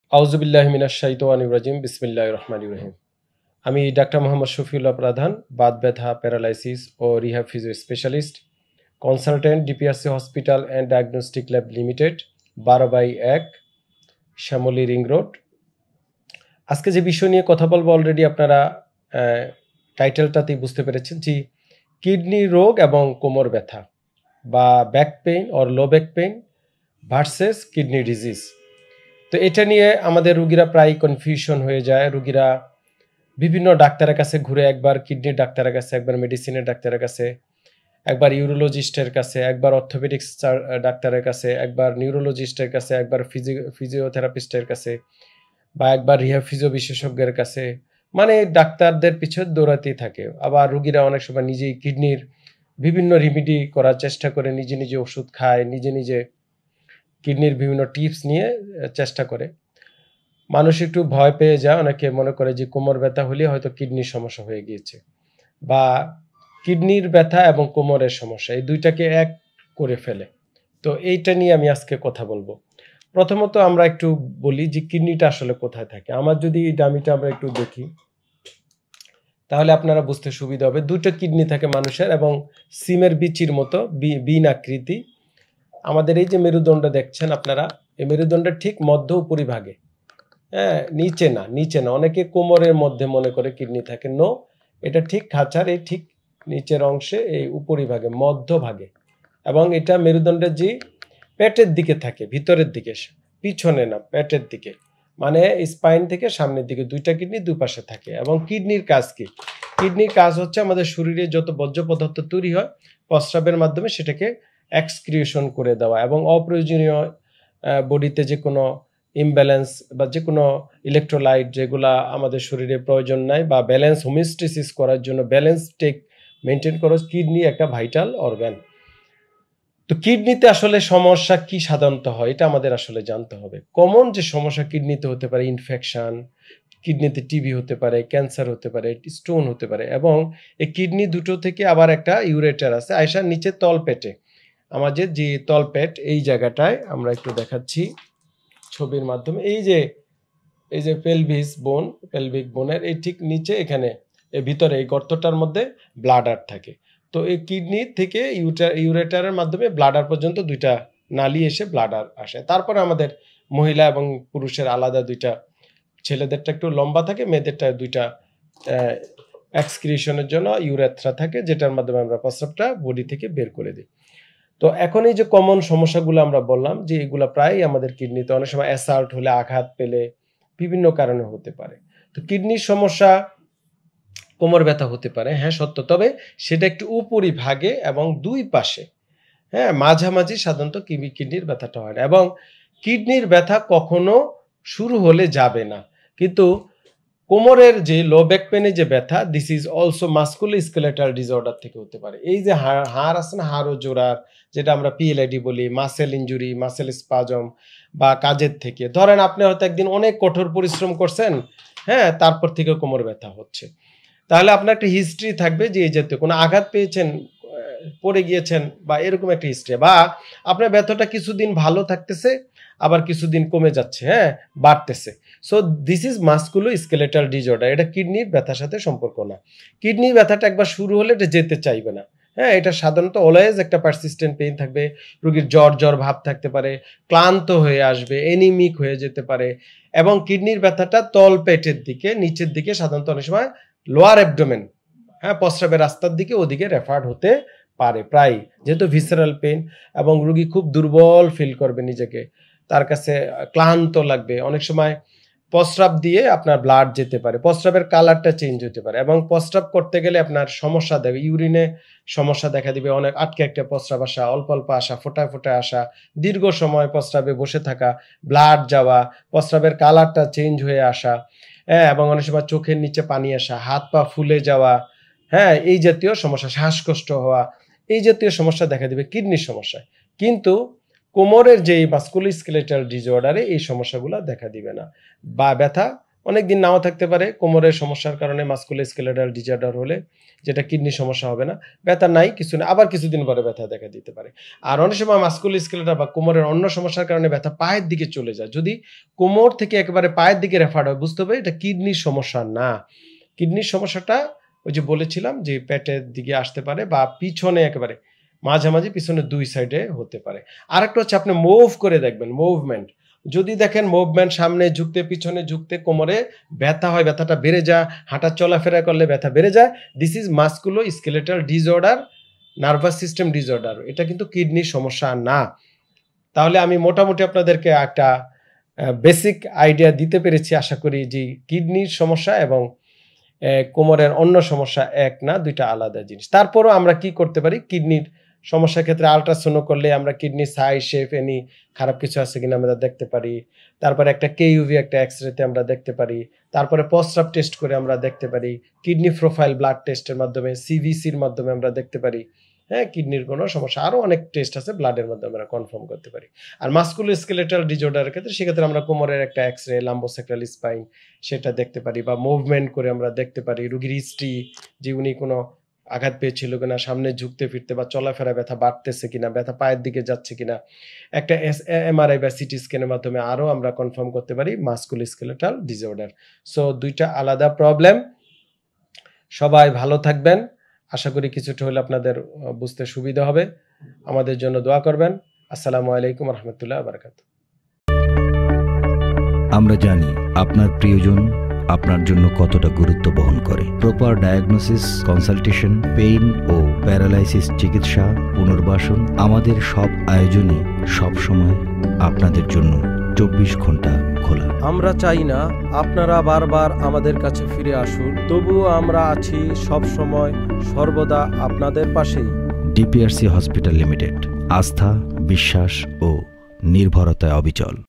আউযুবিল্লাহি মিনাশ শাইতানির রাজিম বিসমিল্লাহির রহমানির রহিম। আমি ডাক্তার মোহাম্মদ শফিউল্লাহ প্রধান, বাত ব্যথা, প্যারালাইসিস ও rehab physio specialist, consultant, DPRC hospital and diagnostic lab limited, 12/1, Shyamoli ring road. আজকে যে বিষয় নিয়ে কথা বলবো অলরেডি আপনারা টাইটেলটাতেই বুঝতে পেরেছেন যে কিডনি রোগ এবং কোমর ব্যথা বা back pain or low back pain versus kidney disease. তো এটা নিয়ে আমাদের রুগীরা প্রায় কনফিউশন হয়ে যায়। রুগীরা বিভিন্ন ডাক্তারের কাছে ঘুরে, একবার কিডনির ডাক্তারের কাছে, একবার মেডিসিনের ডাক্তারের কাছে, একবার ইউরোলজিস্টের কাছে, একবার অর্থোপেডিক্স ডাক্তারের কাছে, একবার নিউরোলজিস্টের কাছে, একবার ফিজিওথেরাপিস্টের কাছে, বা একবার রিহ্যাব ফিজিও বিশেষজ্ঞের কাছে। মানে ডাক্তারদের পিছনে দৌড়াতেই থাকে। আবার রুগীরা অনেক সময় নিজেই কিডনির বিভিন্ন রিমিডি করার চেষ্টা করে, নিজে নিজে ওষুধ খায়, নিজে নিজে কিডনির বিভিন্ন টিপস নিয়ে চেষ্টা করে। মানুষ একটু ভয় পেয়ে যায়, অনেকে মনে করে যে কোমর ব্যথা হলে হয়তো কিডনির সমস্যা হয়ে গিয়েছে, বা কিডনির ব্যথা এবং কোমরের সমস্যা এই দুইটাকে এক করে ফেলে। তো এইটা নিয়ে আমি আজকে কথা বলবো। প্রথমত আমরা একটু বলি যে কিডনিটা আসলে কোথায় থাকে। আমার যদি এই ডামিটা আমরা একটু দেখি, তাহলে আপনারা বুঝতে সুবিধা হবে। দুটো কিডনি থাকে মানুষের, এবং সিমের বিচির মতো বিন আকৃতি। আমাদের এই যে মেরুদণ্ড দেখছেন আপনারা, এই মেরুদণ্ডের ঠিক মধ্য উপরিভাগে, হ্যাঁ, নিচে না, অনেকে কোমরের মধ্যে মনে করে কিডনি থাকে। নো, এটা ঠিক খাঁচার এই ঠিক নিচের অংশে, এই উপরিভাগে, মধ্যভাগে। এবং এটা মেরুদণ্ডের যে পেটের দিকে থাকে, ভিতরের দিকে, পিছনে না, পেটের দিকে। মানে স্পাইন থেকে সামনের দিকে দুইটা কিডনি দুই পাশে থাকে। এবং কিডনির কাজ কি? কিডনির কাজ হচ্ছে আমাদের শরীরে যত বর্জ্য পদার্থ তৈরি হয় প্রস্রাবের মাধ্যমে সেটাকে এক্সক্রিয়েশন করে দেওয়া, এবং অপ্রয়োজনীয় বডিতে যে কোনো ইমব্যালেন্স বা যে কোনো ইলেকট্রোলাইট যেগুলা আমাদের শরীরে প্রয়োজন নাই, বা ব্যালেন্স হোমিওস্টেসিস করার জন্য, ব্যালেন্স মেনটেন করা, কিডনি একটা ভাইটাল অর্গান। তো কিডনিতে আসলে সমস্যা কি সাধারণত হয় এটা আমাদের আসলে জানতে হবে। কমন যে সমস্যা কিডনিতে হতে পারে ইনফেকশন, কিডনিতে টিবি হতে পারে, ক্যান্সার হতে পারে, স্টোন হতে পারে। এবং এই কিডনি দুটো থেকে আবার একটা ইউরেটার আছে আয়সার নিচে তলপেটে। আমাদের যে তলপেট, এই জায়গাটায় আমরা একটু দেখাচ্ছি ছবির মাধ্যমে। এই যে পেলভিক বোনের এই ঠিক নিচে, এখানে এর ভিতরে এই গর্তটার মধ্যে ব্লাডার থাকে। তো এই কিডনি থেকে ইউরেটারের মাধ্যমে ব্লাডার পর্যন্ত দুইটা নালী এসে ব্লাডার আসে। তারপরে আমাদের মহিলা এবং পুরুষের আলাদা দুইটা, ছেলেদেরটা একটু লম্বা থাকে, মেয়েদেরটা দুইটা এক্সক্রিশনের জন্য ইউরেথ্রা থাকে, যেটার মাধ্যমে আমরা প্রস্রাবটা বডি থেকে বের করে দিই। তো এখন এই যে কমন সমস্যাগুলো আমরা বললাম যে এগুলা প্রায় আমাদের কিডনিতে, অনেক সময় অ্যাসাল্ট হলে, আঘাত পেলে, বিভিন্ন কারণে হতে পারে। তো কিডনির সমস্যা, কোমর ব্যথা হতে পারে, হ্যাঁ সত্য। তবে সেটা একটু উপরিভাগে এবং দুই পাশে, হ্যাঁ, মাঝামাঝি সাধারণত কিডনির ব্যথাটা হয় না। এবং কিডনির ব্যথা কখনো শুরু হলে যাবে না। কিন্তু কোমরের যে লো ব্যাক পেনে যে ব্যথা, this is also musculoskeletal disorder থেকে হতে পারে। এই যে হাড় আছে না, হাড় ও জোড়ার, যেটা আমরা পিএলআইডি বলি, মাসেল ইনজুরি, মাসেল স্পাজম, বা কাজের থেকে, ধরেন আপনি হয়তো একদিন অনেক কঠোর পরিশ্রম করছেন, হ্যাঁ, তারপর থেকে কোমর ব্যথা হচ্ছে। তাহলে আপনার একটা হিস্ট্রি থাকবে যে এই জাতীয় কোনো আঘাত পেয়েছেন, পড়ে গিয়েছেন, বা এরকম একটা হিস্ট্রি। বা আপনার ব্যথাটা কিছুদিন ভালো থাকতেছে, আবার কিছুদিন কমে যাচ্ছে, হ্যাঁ, বাড়তেছে। So this is musculoskeletal disorder. এটা কিডনির ব্যথার সাথে সম্পর্ক না। কিডনির ব্যথাটা একবার শুরু হলে এটা যেতে চাইবে না, হ্যাঁ। এটা সাধারণত অলওয়েজ একটা পারসিস্টেন্ট পেইন থাকবে। রোগীর জ্বর ভাব থাকতে পারে, ক্লান্ত হয়ে আসবে, এনিমিক হয়ে যেতে পারে। এবং কিডনির ব্যথাটা তল পেটের দিকে, নিচের দিকে, সাধারণত অনেক সময় লোয়ার অ্যাবডোমেন, হ্যাঁ, প্রস্রাবের রাস্তার দিকে, ওদিকে রেফার্ড হতে পারে প্রায়, যেহেতু ভিসেরাল পেইন। এবং রোগী খুব দুর্বল ফিল করবে নিজেকে, তার কাছে ক্লান্ত লাগবে। অনেক সময় প্রস্রাব দিয়ে আপনার ব্লাড যেতে পারে, প্রস্রাবের কালারটা চেঞ্জ হতে পারে, এবং প্রস্রাব করতে গেলে আপনার সমস্যা দেবে, ইউরিনে সমস্যা দেখা দিবে, অনেক আটকে একটা প্রস্রাব আসা, অল্প অল্প আসা, ফোটায় ফোটায় আসা, দীর্ঘ সময় প্রস্রাবে বসে থাকা, ব্লাড যাওয়া, প্রস্রাবের কালারটা চেঞ্জ হয়ে আসা, হ্যাঁ, এবং অনেক সময় চোখের নিচে পানি আসা, হাত পা ফুলে যাওয়া, হ্যাঁ, এই জাতীয় সমস্যা, শ্বাসকষ্ট হওয়া, এই জাতীয় সমস্যা দেখা দিবে কিডনির সমস্যায়। কিন্তু কোমরের যে মাস্কুলোস্কেলেটাল ডিসঅর্ডারে এই সমস্যাগুলো দেখা দিবে না, বা ব্যথা অনেক দিন নাও থাকতে পারে। কোমরের সমস্যার কারণে মাস্কুলোস্কেলেটাল ডিসঅর্ডার হলে, যেটা কিডনির সমস্যা হবে না, ব্যথা নাই, কিছু না, আবার কিছুদিন পরে ব্যথা দেখা দিতে পারে। আর অনেক সময় মাস্কুলোস্কেলেটাল বা কোমরের অন্য সমস্যার কারণে ব্যথা পায়ের দিকে চলে যায়। যদি কোমর থেকে একেবারে পায়ের দিকে রেফার হয়, বুঝতে হবে এটা কিডনির সমস্যা না। কিডনির সমস্যাটা ওই যে বলেছিলাম যে পেটের দিকে আসতে পারে বা পিছনে একেবারে মাঝামাঝি পিছনে 2 সাইডে হতে পারে। আরেকটা হচ্ছে আপনি মুভ করে দেখবেন, মুভমেন্ট। যদি দেখেন মুভমেন্ট সামনে ঝুঁকতে পিছনে ঝুঁকতে কোমরে ব্যথা হয়, ব্যথাটা বেড়ে যায়, হাঁটা চলাফেরা করলে ব্যথা বেড়ে যায়, this is musculoskeletal disorder, nervous system disorder. এটা কিন্তু কিডনির সমস্যা না। তাহলে আমি মোটামুটি আপনাদেরকে একটা বেসিক আইডিয়া দিতে পেরেছি, আশা করি, যে কিডনির সমস্যা এবং কোমরের অন্য সমস্যা এক না, দুইটা আলাদা জিনিস। তারপরও আমরা কি করতে পারি, কিডনির সমস্যার ক্ষেত্রে আল্ট্রাসাউন্ড করলে আমরা কিডনির সাইজ, শেপ, এনি খারাপ কিছু আছে কিনা আমরা দেখতে পারি। তারপরে একটা কেইউভি, একটা এক্সরেতে আমরা দেখতে পারি। তারপরে প্রস্রাব টেস্ট করে আমরা দেখতে পারি। কিডনি প্রোফাইল ব্লাড টেস্টের মাধ্যমে, সিভিসির মাধ্যমে আমরা দেখতে পারি হ্যাঁ কিডনির কোনো সমস্যা। আরও অনেক টেস্ট আছে, ব্লাডের মাধ্যমে আমরা কনফার্ম করতে পারি। আর মাস্কুলোস্কেলেটাল ডিসঅর্ডারের ক্ষেত্রে সেক্ষেত্রে আমরা কোমরের একটা এক্সরে, লাম্বোসেক্রাল স্পাইন, সেটা দেখতে পারি, বা মুভমেন্ট করে আমরা দেখতে পারি রোগীর হিস্ট্রি, যে উনি কোনো আঘাত পেয়েছিল কিনা, সামনে ঝুঁকতে ফিরতে বা চলাফেরা ব্যথা বাড়তেছে কিনা, ব্যথা পায়ের দিকে যাচ্ছে কিনা, একটা এমআরআই বা সিটি স্ক্যানের মাধ্যমে আরও আমরা কনফার্ম করতে পারি মাস্কুলোস্কেলেটাল ডিসঅর্ডার। সো দুইটা আলাদা প্রবলেম। সবাই ভালো থাকবেন। আশা করি কিছুটা হলে আপনাদের বুঝতে সুবিধা হবে। আমাদের জন্য দোয়া করবেন। আসসালামু আলাইকুম রহমতুল্লাহ বারাকাতুহু। আমরা জানি আপনার প্রিয়জন আপনার জন্য কতটা গুরুত্ব বহন করে। প্রপার ডায়াগনোসিস, কনসালটেশন, পেইন ও প্যারালাইসিস চিকিৎসা, পুনর্বাসন, আমাদের সব আয়োজনই সবসময় আপনাদের জন্য 24 ঘন্টা খোলা। আমরা চাই না আপনারা বারবার আমাদের কাছে ফিরে আসুন, তবুও আমরা আছি সব সময় সর্বদা আপনাদের পাশেই। ডিপিআরসি হসপিটাল লিমিটেড, আস্থা, বিশ্বাস ও নির্ভরতায় অবিচল।